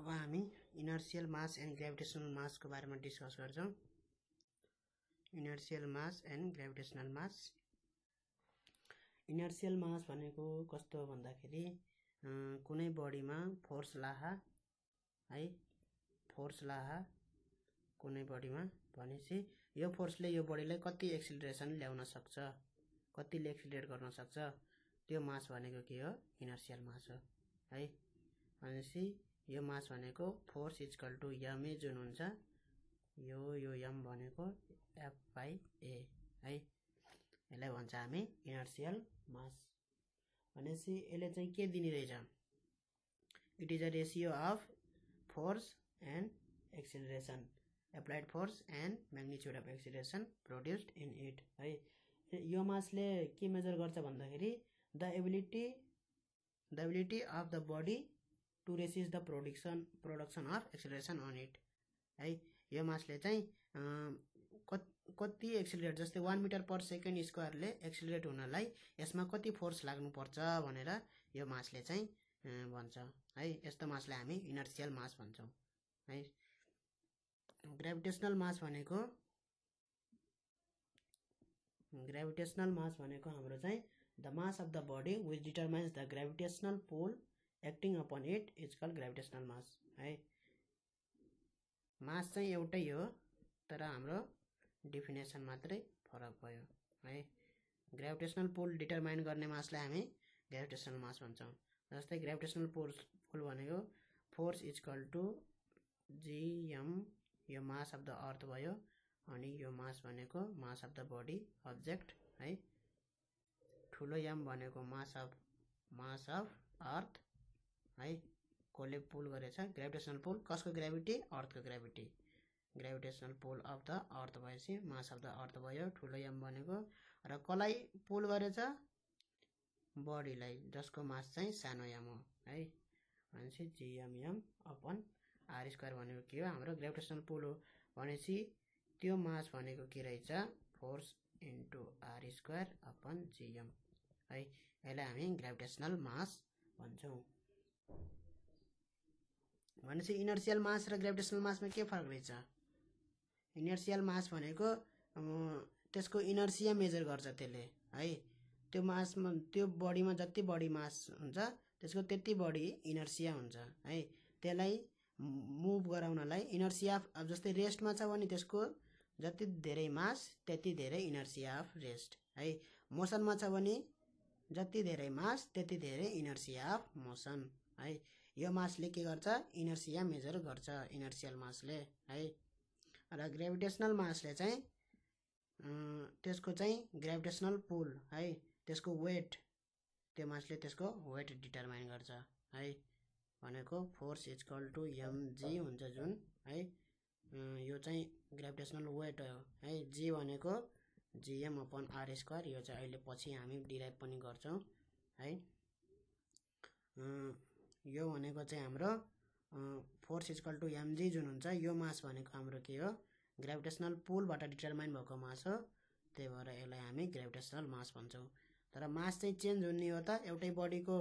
अब हामी inertial mass and gravitational मासको बारेमा डिस्कस गर्छौं। Inertial mass and gravitational mass. Inertial mass भनेको कस्तो हो भन्दाखेरि कुनै बडीमा फोर्स लाहा है, फोर्स लाहा कुनै बडीमा भनेपछि यो फोर्सले यो बडीलाई कति एक्सिलरेसन ल्याउन सक्छ, कतिले एक्सिलरेट गर्न सक्छ, त्यो मास भनेको के हो? इनर्शियल मास हो है। भनेपछि यो मास भनेको फोर्स इक्वल टु m जुन हुन्छ, यो m भनेको F/A है, यसलाई भन्छ हामी इनर्शियल मास। भनेपछि यसले चाहिँ के दिने रहेछ? It is a ratio of force and acceleration, applied force and magnitude of acceleration produced in it है। यो मासले के मेजर गर्छ भन्दाखेरि the ability of the body to resist the production of acceleration on it है। यो मासले चाहिँ कति एक्सिलरेट, जस्तै 1 मिटर पर सेकेन्ड स्क्वायरले एक्सिलरेट हुनलाई यसमा कति फोर्स लाग्नुपर्छ भनेर यो मासले चाहिँ भन्छ है। यस्तो मासलाई हामी इनर्शियल मास भन्छौँ है। ग्रेभिटेशनल मास भनेको हाम्रो चाहिँ the mass of the body which determines the gravitational pull acting upon it is called gravitational mass है। मास चाहिँ एउटै हो, तर हाम्रो डिफिनेसन मात्रै फरक भयो है। ग्रेभिटेशनल पुल डिटरमाइन गर्ने मासलाई हामी ग्रेभिटेशनल मास भन्छौँ। जस्तै ग्रेभिटेशनल पुल भनेको फोर्स इक्वल टु Gm, यो मास अफ द अर्थ भयो, अनि यो मास भनेको mass of the body object है। ठुलो m भनेको मास अफ अर्थ है, कसले पुल गरेछ? Gravitational pull. कसको ग्रेभिटी? अर्थको gravity. Gravitational pull of the earth भएपछि मास अफ द अर्थ भयो, ठुलो m भनेको। र कसलाई पुल गरेछ? बडीलाई, जसको मास चाहिँ सानो m हो है। भनेपछि Gm अपन r स्क्वायर भनेको के हो? हाम्रो ग्रेभिटेशनल पुल हो। भनेपछि त्यो मास भनेको के रहेछ? Force into r square upon Gm है। यसलाई हामी ग्रेभिटेशनल मास भन्छौँ। भनेपछि इनर्शियल मास र ग्रेभिटेशनल मासमा के फरक रहेछ? इनर्शियल मास भनेको त्यसको इनर्सिया मेजर गर्छ त्यसले है। त्यो मासमा, त्यो बडीमा जति बडी मास हुन्छ त्यसको त्यति बडी इनर्सिया हुन्छ है। त्यसलाई मुभ गराउनलाई इनर्सिया अब जस्तै रेस्टमा छ भने त्यसको जति धेरै मास त्यति धेरै इनर्सिया अफ रेस्ट है। मोसनमा छ भने जति धेरै मास त्यति धेरै इनर्सिया अफ मोसन है। यो मासले के गर्छ? इनर्सिया मेजर गर्छ, इनर्शियल मासले है। र ग्रेभिटेशनल मासले चाहिँ त्यसको चाहिँ ग्रेभिटेशनल पुल है, त्यसको वेट, त्यो मासले त्यसको वेट डिटरमाइन गर्छ है। भनेको फोर्स इक्वल टु mg हुन्छ जुन है, यो चाहिँ ग्रेभिटेशनल वेट हो है। g भनेको Gm अपन r स्क्वायर, यो चाहिँ अहिले पछि हामी डिराइभ पनि गर्छौँ है। यो भनेको चाहिँ हाम्रो फोर्स इक्वल टु mg जुन हुन्छ, यो मास भनेको हाम्रो के हो? ग्रेभिटेशनल पुलबाट डिटरमाइन भएको मास हो, त्यही भएर यसलाई हामी ग्रेभिटेशनल मास भन्छौँ। तर मास चाहिँ चेन्ज हुने हो त? एउटै बडीको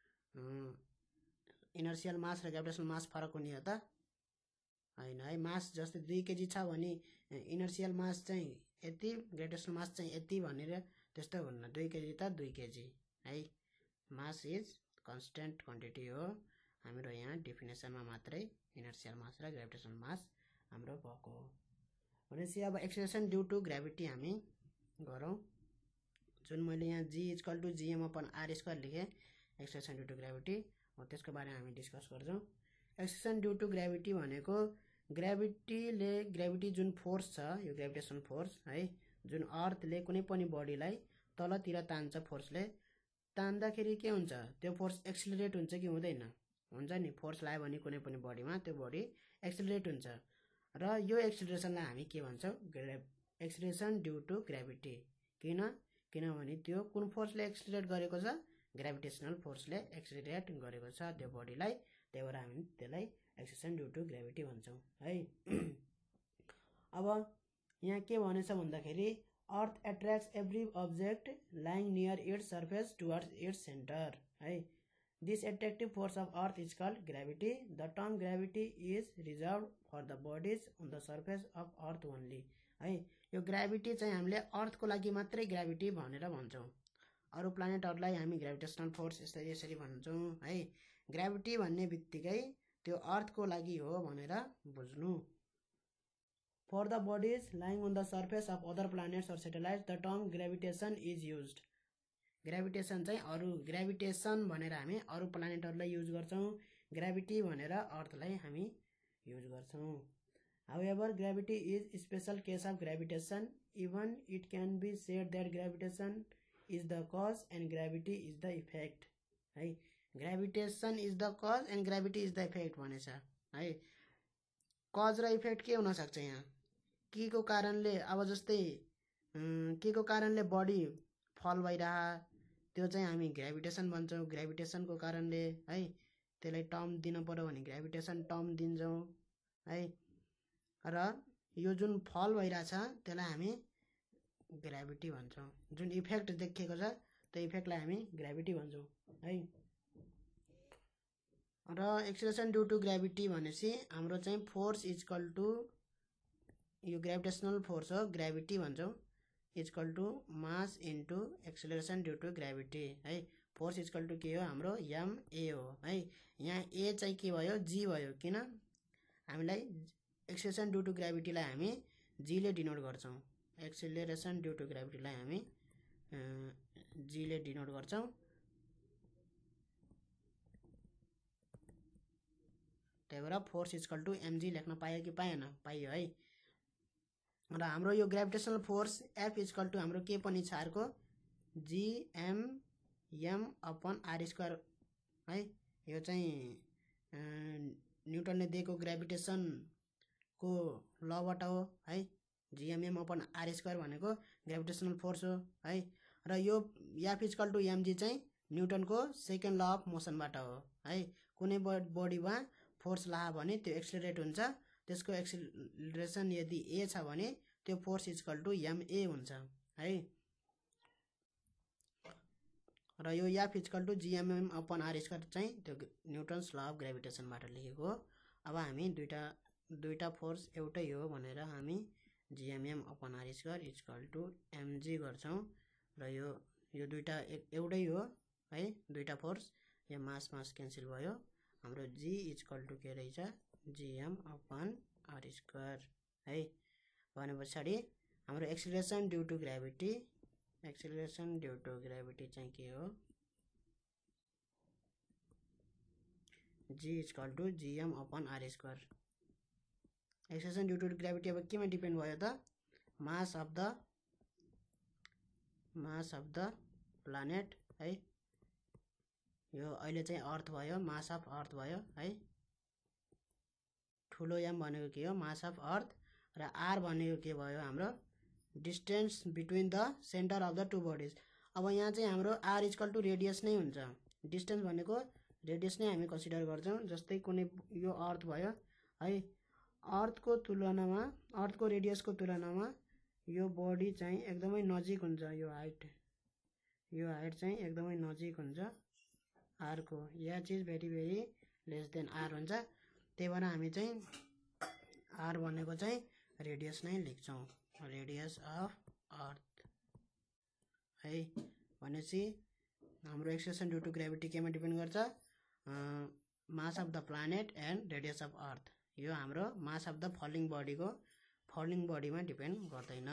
इनर्शियल मास र ग्रेभिटेशनल मास फरक हुने हो त? होइन है। मास जस्तै 2 kg छ भने इनर्शियल मास चाहिँ यति, ग्रेभिटेशनल मास चाहिँ यति भनेर त्यस्तो हुन्न। 2 kg त 2 kg है। मास इज कन्स्टेन्ट क्वान्टिटी हो। हाम्रो यहाँ डिफिनेसनमा मात्रै इनर्शियल मास र ग्रेभिटेशनल मास हाम्रो भएको हो। भनेपछि अब एक्सिलरेसन ड्यू टु ग्रेभिटी हामी गरौँ। जुन मैले यहाँ G equal to Gm upon r square लेखेँ, एक्सिलरेसन ड्यू टु ग्रेभिटी हो, त्यसको बारेमा हामी डिस्कस गर्छौँ। एक्सिलरेसन ड्यू टु ग्रेभिटी भनेको ग्रेभिटी जुन फोर्स छ, यो ग्रेभिटेशनल फोर्स है, जुन अर्थले कुनै पनि बडीलाई तलतिर तान्छ, फोर्सले तान्दाखेरि के हुन्छ? त्यो फोर्स एक्सिलरेट हुन्छ कि हुँदैन? हुन्छ नि। फोर्स लाग्यो भने कुनै पनि बडीमा त्यो बडी एक्सिलरेट हुन्छ, र यो एक्सिलरेसनलाई हामी के भन्छौँ? Acceleration due to gravity. किनभने त्यो कुन फोर्सले एक्सिलरेट गरेको छ? ग्रेभिटेशनल फोर्सले एक्सिलरेट गरेको छ त्यो बडीलाई, त्यही भएर हामी त्यसलाई एक्सिलरेसन ड्यू टु ग्रेभिटी भन्छौँ है। अब यहाँ के भनेछ भन्दाखेरि earth attracts every object lying near its surface towards its centre है। This attractive force of earth is called gravity. The term gravity is reserved for the bodies on the surface of earth only. है यो gravity चाहिँ हामीले अर्थको लागि मात्रै gravity भनेर भन्छौँ। अरू प्लानेटहरूलाई हामी ग्राभिटेसनल फोर्स यसरी भन्छौँ है। ग्राभिटी भन्ने बित्तिकै त्यो अर्थको लागि हो भनेर बुझ्नु। For the bodies lying on the surface of other planets or satellites, the term gravitation is used. Gravitation चाहिँ अरू ग्राभिटेसन भनेर हामी अरू प्लानेटहरूलाई युज गर्छौँ, ग्राभिटी भनेर अर्थलाई हामी युज गर्छौँ। However, gravity is a special case of gravitation. Even it can be said that gravitation is the cause and gravity is the effect. है gravitation is the cause and gravity is the effect भनेछ है। Cause र effect के हुन सक्छ यहाँ? के को कारणले, अब जस्तै के को कारणले बडी फल भइरहा त्यो चाहिँ हामी ग्राभिटेसन भन्छौँ। ग्राभिटेसनको कारणले है त्यसलाई टर्म दिन पर्यो भने ग्राभिटेसन टर्म दिन्छौँ है। र यो जुन फल भइरहेछ त्यसलाई हामी ग्राभिटी भन्छौँ। जुन इफेक्ट देखिएको छ त्यो इफेक्टलाई हामी ग्राभिटी भन्छौँ है। र एक्सेलरेसन ड्यू टु ग्राभिटी भनेपछि हाम्रो चाहिँ फोर्स इक्वल टु यो ग्राभिटेसनल फोर्स हो, ग्राभिटी भन्छौँ, equal to mass into acceleration due to gravity है। फोर्स इक्वल टु के हो? हाम्रो एमए हो है। यहाँ ए चाहिँ के भयो? जी भयो। किन? हामीलाई एक्सेलरेसन ड्यू टु ग्राभिटीलाई हामी जीले डिनोट गर्छौँ। एक्सेलरेसन ड्यू टु ग्राभिटीलाई हामी जीले डिनोट गर्छौँ। त्यही भएर फोर्स इक्वल टु एमजी लेख्न पायो कि पाएन? पाइयो है। र हाम्रो यो gravitational force F equal to हाम्रो के पनि छ अर्को? जिएमएम अपन आर स्क्वायर है। यो चाहिँ न्युटनले दिएको ग्राभिटेसनको लबाट हो है। जिएमएम अपन आर स्क्वायर भनेको ग्राभिटेसनल फोर्स हो है। र यो एफ इक्वल टु एमजी चाहिँ न्युटनको सेकेन्ड ल अफ मोसनबाट हो है। कुनै बडीमा फोर्स लाग्यो भने त्यो एक्सिलरेट हुन्छ, त्यसको एक्सिलरेसन यदि ए छ भने त्यो फोर्स इक्वल टु एमए हुन्छ है। र यो F equal to GMM upon R square चाहिँ त्यो न्युटन्स ल अफ ग्राभिटेसनबाट लेखेको हो। अब हामी दुईटा फोर्स एउटै हो भनेर हामी GMM upon R square equal to MG गर्छौँ। र यो दुईटा एउटै हो है। दुईटा फोर्स, यो मास क्यान्सल भयो। हाम्रो जी इक्वल टु के रहेछ? जिएम अपन आर स्क्वायर है। भने पछाडि हाम्रो acceleration due to gravity, acceleration due to gravity चाहिँ के हो? G equal to GM upon R square. Acceleration due to gravity अब केमा डिपेन्ड भयो त? मास अफ द प्लानेट है। यो अहिले चाहिँ अर्थ भयो, मास अफ अर्थ भयो है। ठुलो एम भनेको के हो? Mass of earth. र आर भनेको के भयो? हाम्रो distance between the centre of the two bodies. अब यहाँ चाहिँ हाम्रो आर इक्वल टु रेडियस नै हुन्छ। डिस्टेन्स भनेको रेडियस नै हामी कन्सिडर गर्छौँ। जस्तै कुनै यो अर्थ भयो है, अर्थको रेडियसको तुलनामा यो बडी चाहिँ एकदमै नजिक हुन्छ। यो हाइट चाहिँ एकदमै नजिक हुन्छ आरको। H is very very less than R हुन्छ। त्यही भएर हामी चाहिँ आर भनेको चाहिँ रेडियस नै लेख्छौँ, रेडियस अफ अर्थ है। भनेपछि हाम्रो एक्सेलरेसन ड्यू टु ग्राभिटी केमा डिपेन्ड गर्छ? Mass of the planet and radius of earth. यो हाम्रो मास अफ द फलिङ बडीमा डिपेन्ड गर्दैन।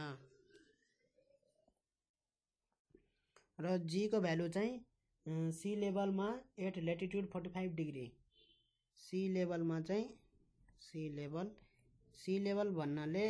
र जी को भ्यालु चाहिँ सी लेभलमा एट ल्याटिट्युड 45 डिग्री। सी लेभलमा चाहिँ सी लेभल भन्नाले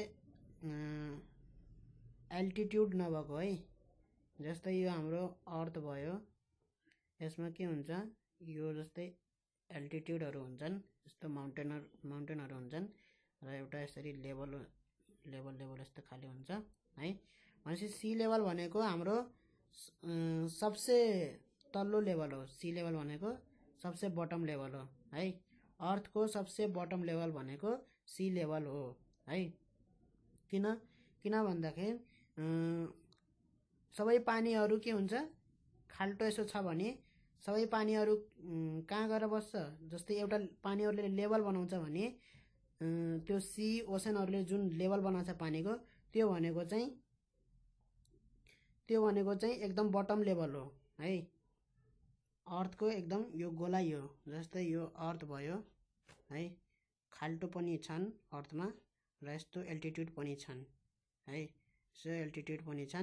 एल्टिट्युड नभएको है। जस्तै यो हाम्रो अर्थ भयो, यसमा के हुन्छ? यो जस्तै एल्टिट्युडहरू हुन्छन्, जस्तो माउन्टेनहरू हुन्छन् र एउटा यसरी लेभल यस्तो खाली हुन्छ है। भनेपछि सी लेभल भनेको हाम्रो सबसे तल्लो लेभल हो। सी लेभल भनेको सबसे बटम लेभल हो है। अर्थको सबसे बटम लेभल भनेको सी लेभल हो है। किन भन्दाखेरि सबै पानीहरू के हुन्छ? खाल्टो यसो छ भने सबै पानीहरू कहाँ गएर बस्छ? जस्तै एउटा पानीहरूले लेभल बनाउँछ भने त्यो सी ओसनहरूले जुन लेभल बनाउँछ पानीको त्यो भनेको चाहिँ एकदम बटम लेभल हो है। अर्थको एकदम यो गोलाइ हो। जस्तै यो अर्थ भयो है, खाल्टो पनि छन् अर्थमा र यस्तो एल्टिट्युड पनि छन् है, यस्तो एल्टिट्युड पनि छन्,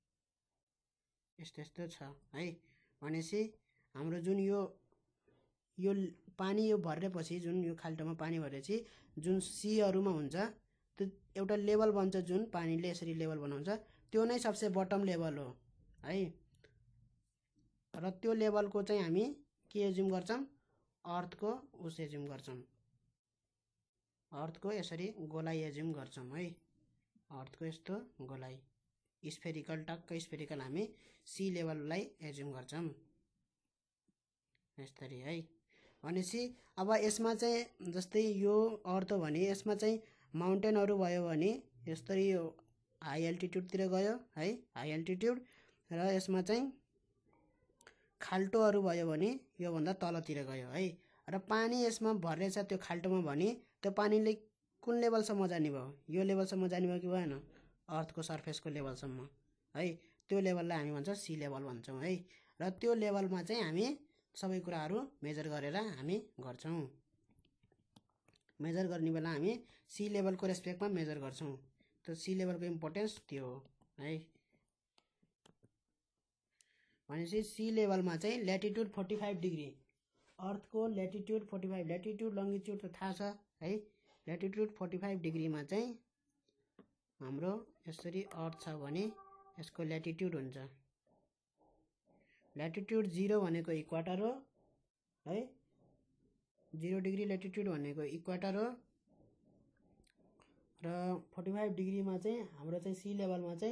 यस्तो छ है। भनेपछि हाम्रो जुन यो पानी यो भरेपछि, जुन यो खाल्टोमा पानी भरेपछि जुन सीहरूमा हुन्छ त्यो एउटा लेभल बन्छ, जुन पानीले यसरी लेभल बनाउँछ त्यो नै सबसे बटम लेभल हो है। र त्यो लेभलको चाहिँ हामी के एज्युम गर्छौँ? अर्थको उस एज्युम गर्छौँ, अर्थको यसरी गोलाइ एज्युम गर्छौँ है। अर्थको यस्तो गोलाइ स्फेरिकल, टक्क स्फेरिकल हामी सी लेभललाई एज्युम गर्छौँ यसरी है। भनेपछि अब यसमा चाहिँ जस्तै यो अर्थ हो भने यसमा चाहिँ माउन्टेनहरू भयो भने यसरी यो हाई एल्टिट्युडतिर गयो है, हाई एल्टिट्युड, र यसमा चाहिँ खाल्टोहरू भयो भने योभन्दा तलतिर गयो है। र पानी यसमा भरेछ त्यो खाल्टोमा भने त्यो पानीले कुन लेभलसम्म जाने भयो? यो लेभलसम्म जाने भयो कि भएन? अर्थको सर्फेसको लेभलसम्म है। त्यो लेभललाई हामी भन्छ सी लेभल भन्छौँ है। र त्यो लेभलमा चाहिँ हामी सबै कुराहरू मेजर गरेर हामी गर्छौँ। मेजर गर्ने बेला हामी सी लेभलको रेस्पेक्टमा मेजर गर्छौँ। त्यो सी लेभलको इम्पोर्टेन्स त्यो हो है। भनेपछि सी लेभलमा चाहिँ ल्याटिट्युड 45 डिग्री, अर्थको ल्याटिट्युड 45, ल्याटिट्युड लङ्गिट्युड त थाहा छ है। ल्याटिट्युड 45 डिग्रीमा चाहिँ हाम्रो यसरी अर्थ छ भने यसको ल्याटिट्युड हुन्छ। ल्याटिट्युड 0 भनेको इक्वाटर हो है, 0 डिग्री ल्याटिट्युड भनेको इक्वाटर हो। र 45 डिग्रीमा चाहिँ हाम्रो चाहिँ सी लेभलमा चाहिँ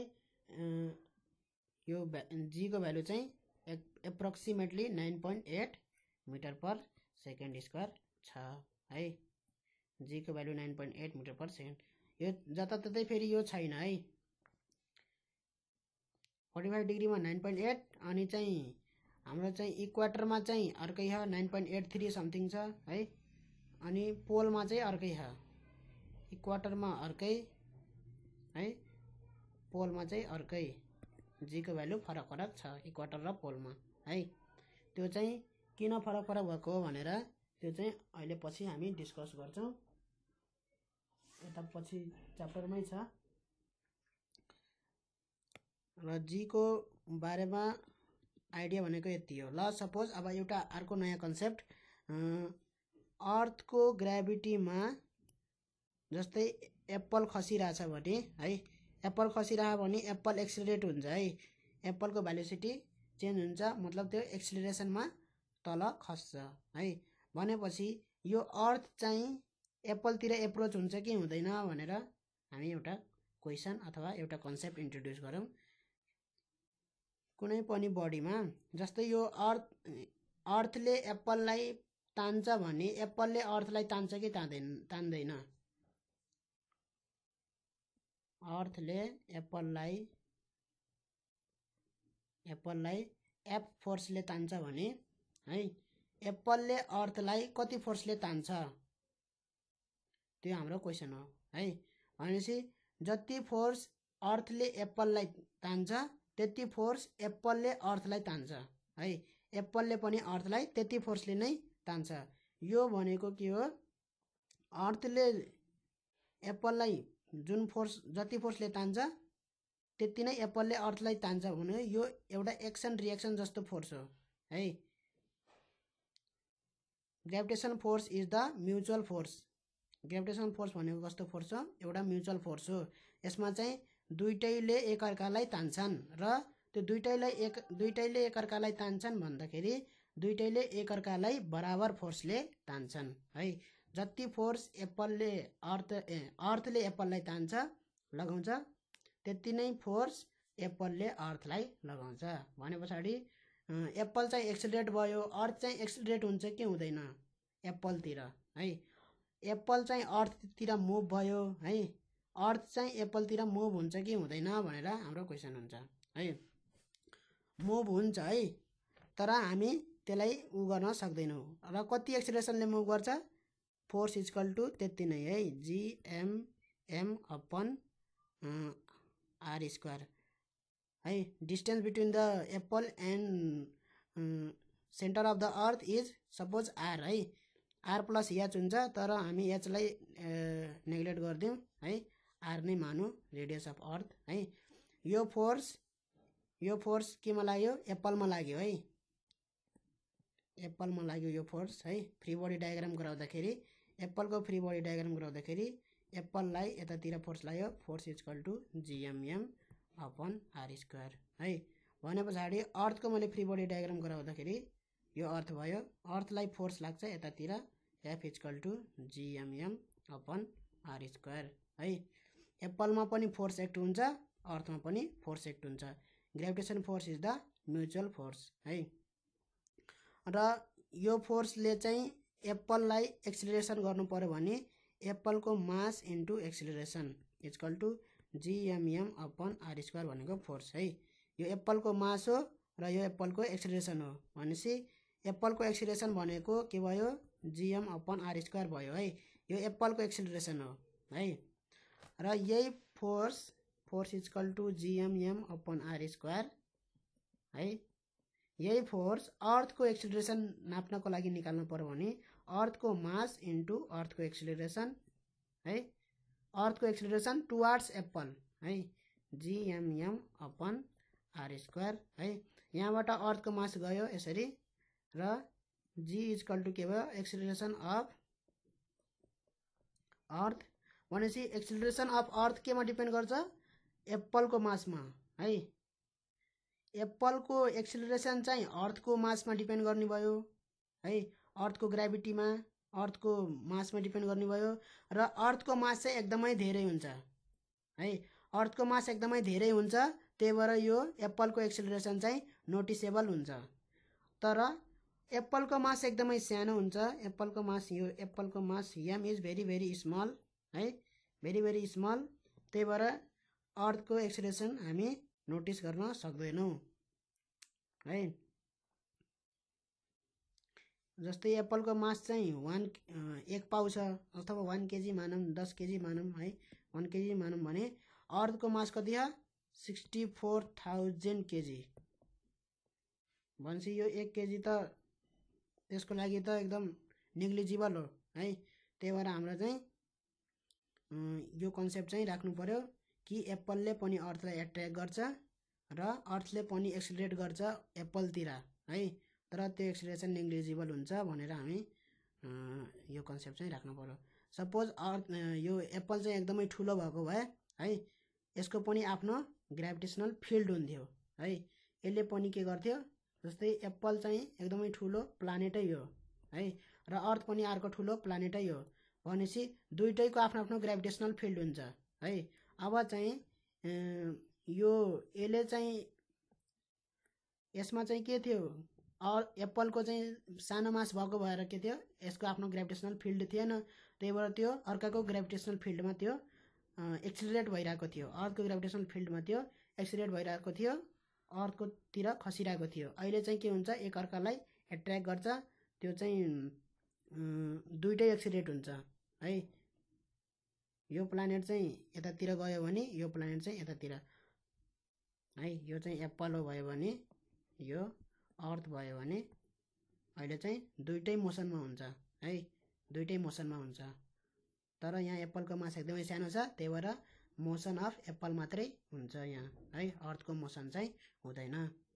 यो जीको भ्यालु चाहिँ approximately 9.8 metre per second square छ है। जीको भ्यालु 9.8 मिटर पर सेकेन्ड। यो जताततै फेरि यो छैन है। 45 डिग्रीमा 9.8, अनि चाहिँ हाम्रो चाहिँ इक्वाटरमा चाहिँ अर्कै छ 9.83 समथिङ छ है। अनि पोलमा चाहिँ अर्कै छ, इक्वाटरमा अर्कै है, पोलमा चाहिँ अर्कै। जीको भ्यालु फरक फरक छ इक्वाटर र पोलमा है। त्यो चाहिँ किन फरक फरक भएको हो भनेर त्यो चाहिँ अहिले पछि हामी डिस्कस गर्छौँ, यता पछि च्याप्टरमै छ। र जीको बारेमा आइडिया भनेको यति हो। ल सपोज अब एउटा अर्को नयाँ कन्सेप्ट, अर्थको ग्राभिटीमा जस्तै एप्पल खसिरहेछ भने है, एप्पल खसिरह्यो भने एप्पल एक्सिलरेट हुन्छ है। एप्पलको भेलोसिटी चेन्ज हुन्छ, मतलब त्यो एक्सिलरेसनमा तल खस्छ है। भनेपछि यो अर्थ चाहिँ एप्पलतिर एप्रोच हुन्छ कि हुँदैन भनेर हामी एउटा क्वेसन अथवा एउटा कन्सेप्ट इन्ट्रोड्युस गरौँ। कुनै पनि बडीमा जस्तै यो अर्थले एप्पललाई तान्छ भने एप्पलले अर्थलाई तान्छ कि तान्दैन? अर्थले एप्पललाई एफ फोर्सले तान्छ भने है, एप्पलले अर्थलाई कति फोर्सले तान्छ? त्यो हाम्रो क्वेसन हो है। भनेपछि जति फोर्स अर्थले एप्पललाई तान्छ त्यति फोर्स एप्पलले अर्थलाई तान्छ है। एप्पलले पनि अर्थलाई त्यति फोर्सले नै तान्छ। यो भनेको के हो? अर्थले एप्पललाई जुन फोर्स जति फोर्सले तान्छ त्यति नै एप्पलले अर्थलाई तान्छ भने यो एउटा एक्सन रिएक्सन जस्तो फोर्स हो है। Gravitation force is the mutual force. Gravitation force भनेको कस्तो फोर्स हो? एउटा म्युचुअल फोर्स हो। यसमा चाहिँ दुईटैले एकअर्कालाई तान्छन् र त्यो दुईटैले एकअर्कालाई तान्छन् भन्दाखेरि दुईटैले एकअर्कालाई बराबर फोर्सले तान्छन् है। जति फोर्स अर्थले एप्पललाई तान्छ लगाउँछ त्यति नै फोर्स एप्पलले अर्थलाई लगाउँछ। भने पछाडि एप्पल चाहिँ एक्सिलरेट भयो, अर्थ चाहिँ एक्सिलरेट हुन्छ कि हुँदैन एप्पलतिर है। एप्पल चाहिँ अर्थतिर मुभ भयो है, अर्थ चाहिँ एप्पलतिर मुभ हुन्छ कि हुँदैन भनेर हाम्रो क्वेसन हुन्छ है। मुभ हुन्छ है, तर हामी त्यसलाई उ गर्न सक्दैनौँ र कति एक्सिलरेसनले मुभ गर्छ फोर्स इक्वल टु त्यति नै है GMM अपन आर स्क्वायर है distance between the apple and centre of the earth is suppose R है आर प्लस एच हुन्छ तर हामी एचलाई नेग्लेक्ट गरिदिउँ है आर नै मानौँ रेडियस अफ अर्थ है यो फोर्स केमा लाग्यो एप्पलमा लाग्यो है एप्पलमा लाग्यो यो फोर्स है फ्री बडी डायग्राम गराउँदाखेरि एप्पलको फ्री बडी डायग्राम गराउँदाखेरि एप्पललाई यतातिर फोर्स लाग्यो force equal to GMM upon R square है भने पछाडि अर्थको मैले फ्री बडी डायग्राम गराउँदाखेरि यो अर्थ भयो अर्थलाई फोर्स लाग्छ यतातिर F equal to GMM upon R square है एप्पलमा पनि फोर्स एक्ट हुन्छ अर्थमा पनि फोर्स एक्ट हुन्छ gravitation force is the mutual force है र यो फोर्सले चाहिँ एप्पललाई एक्सिलरेसन गर्नु पर्यो भने एप्पलको mass into acceleration equal to GMM upon R square भनेको फोर्स है यो एप्पलको मास हो र यो एप्पलको एक्सिलरेसन हो भनेपछि एप्पलको एक्सिलरेसन भनेको के भयो GM अपन आर स्क्वायर भयो है यो एप्पलको एक्सिलरेसन हो है र यही force equal to GMM upon R square है यही फोर्स अर्थको एक्सिलरेसन नाप्नको लागि निकाल्नु पर्यो भने अर्थको मास इन्टु अर्थको एक्सिलरेसन है अर्थको एक्सिलरेसन टुवार्ड्स एप्पल है GMM अपन आर स्क्वायर है यहाँबाट अर्थको मास गयो यसरी र G इक्वल टु के भयो एक्सिलरेसन अफ अर्थ भनेपछि एक्सिलरेसन अफ अर्थ केमा डिपेन्ड गर्छ एप्पलको मासमा है एप्पलको एक्सिलरेसन चाहिँ अर्थको मासमा डिपेन्ड गर्ने भयो है अर्थको ग्राभिटीमा अर्थको मासमा डिपेन्ड गर्ने भयो र अर्थको मास चाहिँ एकदमै धेरै हुन्छ है अर्थको मास एकदमै धेरै हुन्छ त्यही भएर यो एप्पलको एक्सिलरेसन चाहिँ नोटिसेबल हुन्छ तर एप्पलको मास एकदमै सानो हुन्छ एप्पलको mass m is very small है भेरी स्मल त्यही भएर अर्थको एक्सिलरेसन हामी नोटिस गर्न सक्दैनौँ है जस्तै एप्पलको मास चाहिँ 1 पाउ छ अथवा 1 केजी मानौँ 10 केजी मानौँ है 1 केजी मानौँ भने अर्थको मास कति हो 64,000 केजी भनेपछि यो 1 केजी त त्यसको लागि त एकदम नेग्लिजिबल हो है त्यही भएर हाम्रो चाहिँ यो कन्सेप्ट चाहिँ राख्नु पर्यो कि एप्पलले पनि अर्थलाई एट्र्याक्ट गर्छ र अर्थले पनि एक्सिलरेट गर्छ एप्पलतिर है तर त्यो एक्सिलरेसन नेग्लिजिबल हुन्छ भनेर हामी यो कन्सेप्ट चाहिँ राख्नु पर्यो सपोज अर्थ यो एप्पल चाहिँ एकदमै ठुलो भएको भए है यसको पनि आफ्नो ग्राभिटेसनल फिल्ड हुन्थ्यो है यसले पनि के गर्थ्यो जस्तै एप्पल चाहिँ एकदमै ठुलो प्लानेटै हो है र अर्थ पनि अर्को ठुलो प्लानेटै हो भनेपछि दुईटैको आफ्नो आफ्नो ग्राभिटेसनल फिल्ड हुन्छ है अब चाहिँ यो यसले चाहिँ यसमा चाहिँ के थियो एप्पलको चाहिँ सानो मास भएको भएर के थियो यसको आफ्नो ग्राभिटेसनल फिल्ड थिएन त्यही भएर त्यो अर्काको ग्राभिटेसनल फिल्डमा त्यो एक्सिलरेट भइरहेको थियो अर्थको ग्राभिटेसनल फिल्डमा त्यो एक्सिलरेट भइरहेको थियो अर्थकोतिर खसिरहेको थियो अहिले चाहिँ के हुन्छ एक अर्कालाई एट्र्याक्ट गर्छ त्यो चाहिँ दुईटै एक्सिलरेट हुन्छ है यो प्लानेट चाहिँ यतातिर गयो भने यो प्लानेट चाहिँ यतातिर है यो चाहिँ एप्पल हो भयो भने यो अर्थ भयो भने अहिले चाहिँ दुईटै मोसनमा हुन्छ है दुईटै मोसनमा हुन्छ तर यहाँ एप्पलको मास एकदमै सानो छ त्यही भएर मोसन अफ एप्पल मात्रै हुन्छ यहाँ है अर्थको मोसन चाहिँ हुँदैन